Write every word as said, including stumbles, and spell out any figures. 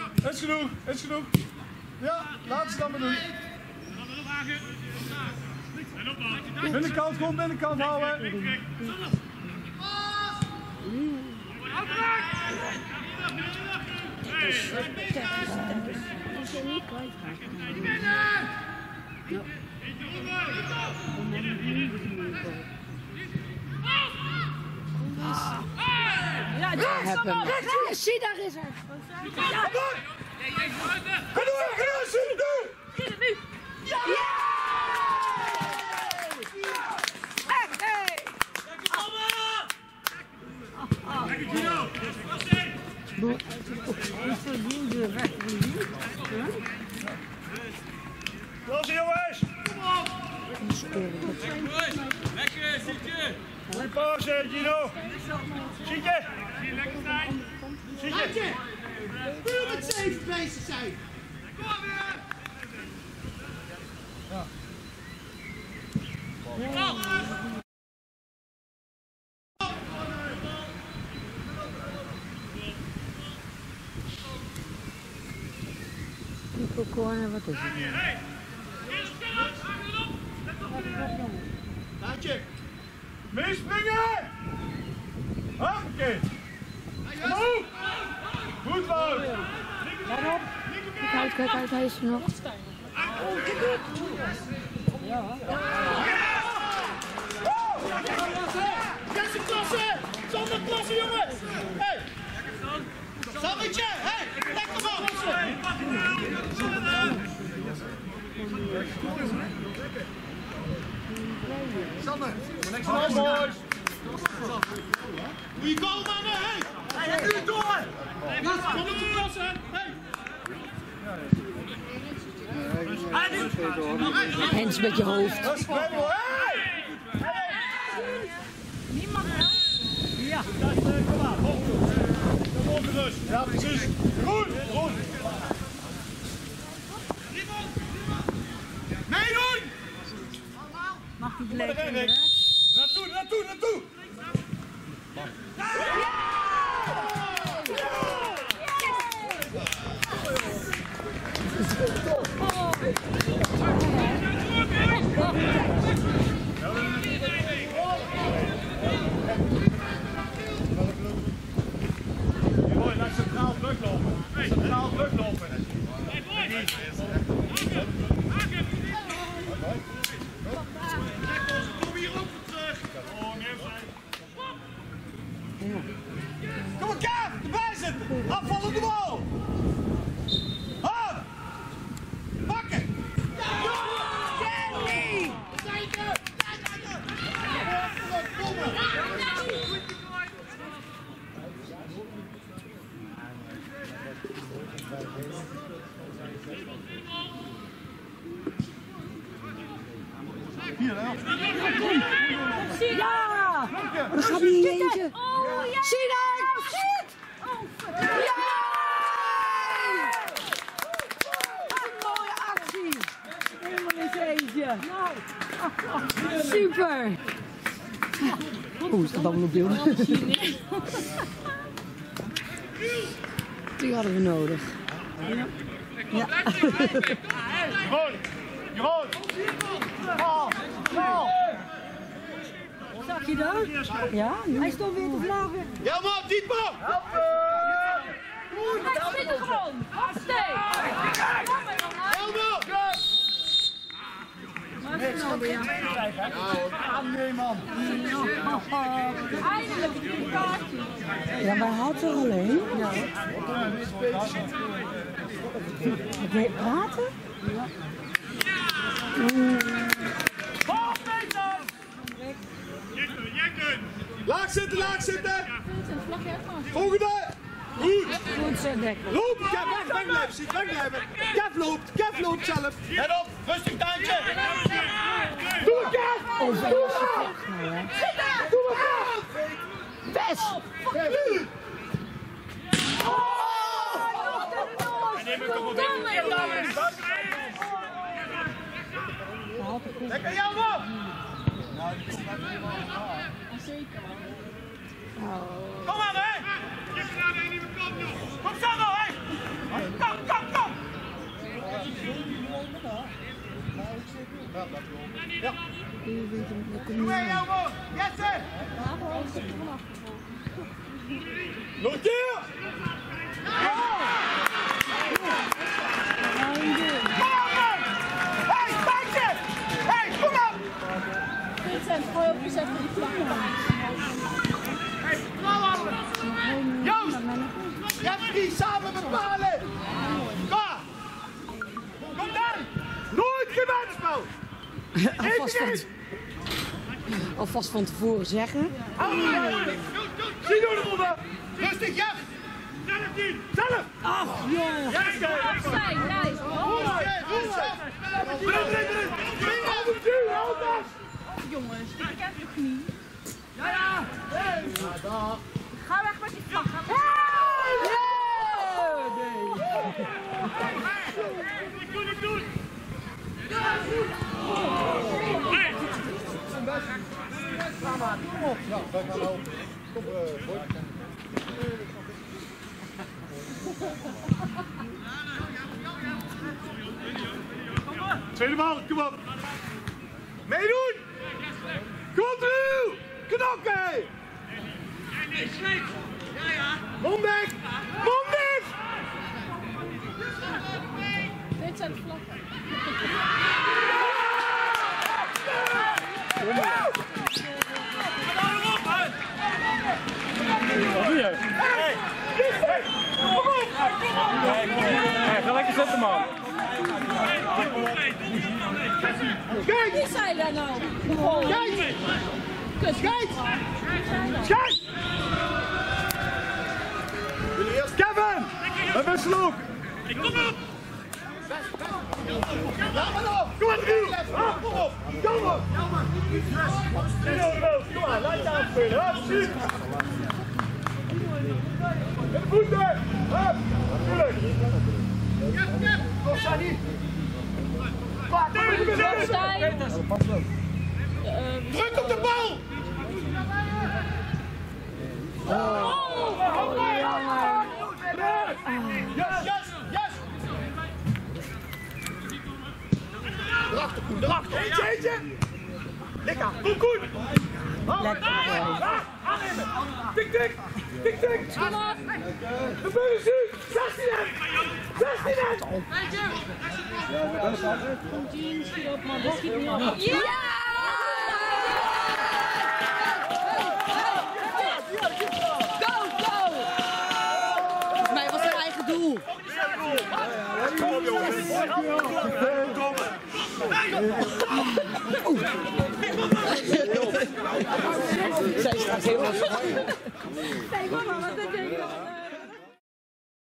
Is genoeg, is genoeg. Ja, laat ze dan maar doen. Binnenkant, gewoon binnenkant houden. Ja, daar zie daar is er. Ja. Ga door! Ga door! Zie doe! Nu! Ja! Hey! Los jongens! Lekker, Sietje! Goeie pauze, Gino! Sietje! Sietje! Puur met zeven bezig zijn! Ja. Corner, wat is het? Daantje! Meespringen! Hoppakee! Goed! Goed, Wout! Waarop? Kijk uit, kijk uit, hij is er nog. Ja. Beste klasse! Zonder klasse, jongens! Hé! Sammetje! Hé! Lekker man! Sander! Kom boys! Goeie goal, mannen! Hé! Hey, nu door! Kom op de klasse! Hé! Hens met je hoofd. Dat is Bemmel! Hey! Niemand. Ja. Kom maar, op! Kom op, rust! Ja, precies! Goed! Goed! Meedoen! Mag die blijven? Naartoe, naartoe, naartoe! Mooi, laat centraal teruglopen. Centraal teruglopen. Kom maar, Kaap! Erbij zitten! Afvallen de bal! Hop! Pakken! Danny! Hier, hè? Ja! Dat gaat niet in eentje. Zie daar! Ja! Wat een mooie actie! Helemaal in zijn eentje. Super! Oeh, is dat dan op beeld? Die hadden we nodig. Ja. Jeroen! Jeroen! Bal! Bal! Zag je dat? Ja, hij stond weer te vlagen. Ja man, dieper! Hij zit er gewoon. Hoppatee. Helemaal! Wat is nou weer? Ah, nee, man! Eindelijk een kaartje. Ja, wij hadden er alleen. Ja. Oké, praten? Ja. Laag zitten, laag zitten! Volgende! Goed! Goed zo, Dekker. Loop! Kev, weg, wegblijven, Siet, wegblijven! Kev loopt, Kev loopt zelf! Let op, rustig tuintje! Doe het, Kev! Oh, zij was zo gek nou, hè? Doe het, Kev! Bes! Kev! Lekker jou, man! Nou, die komt uit de Zeker. Kom aan, hè! Kom zo, hè! Ja. Doe Elmo! Jesse! Noteer! Hey, Spijtje! Hey, kom op! Vincent, gooi op jezelf die vlak. Hey, klauwen! Joost! Je hebt die samen bepalen! Kom! Kom dan! Nooit gewenspel! Alvast van, alvast van tevoren zeggen. Zie door de ronde! Rustig, Jeff! Zelf niet! Zelf! Ach, joh! Jij stijgt! Stijn, jij! Jongens, dit kent toch niet? Ja, ja! Ga weg met die vlag. Ik doe het doen! Tweede bal, kom op! Meedoen! Continu! Knokken! Mondbek! Mondbek! Dit zijn de vlaggen. Wat doe jij? Hey, ga lekker zitten, man. Kijk! Wie zei dat nou? Kijk! Kut. Kijk! Kijk! Kevin! We wisselen ook! Kom op! Laat maar op! Kom maar, Driel! Kom op! Kom op! Kom maar, laat je aanspelen! Hup, schiet! Met de voeten! Hup! Tuurlijk! Kom, Sani! Stijn. Druk op de bal! Yes, yes, yes! Erachter, Koen, erachter! Eentje, eentje! Lekker! Goed, goed! Lekker. Aannemen! Tik, tik! Tik, tik! Kom op. Gebeuren ze! zestien en! zestien en! Komt Jean, schiet op man, dit schiet niet op. Ja! Go, go! Volgens mij was het eigen doel. Kom op, jongens! Kom! Zij staat helemaal. Nee, mama, wat denk je?